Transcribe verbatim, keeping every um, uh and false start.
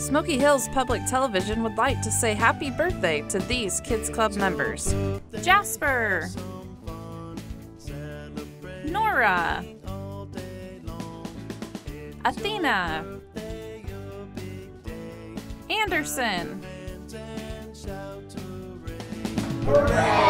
Smoky Hills Public Television would like to say happy birthday to these Kids Club members. Jasper, Nora, Athena, Anderson, Hooray!